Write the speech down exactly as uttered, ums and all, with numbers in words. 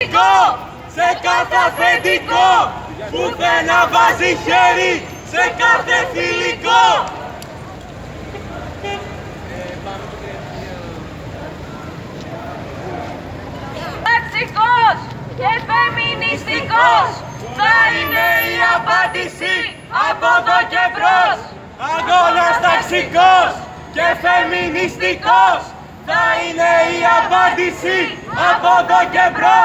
φεμινιστικό, σε κάθε αφεντικό, πουθενά βάζει χέρι, σε κάθε θηλυκό. Ταξικός και φεμινιστικός θα είναι η απάντηση από εδώ και μπρος. Αγώνας ταξικός και φεμινιστικός θα είναι η απάντηση από εδώ και μπρος.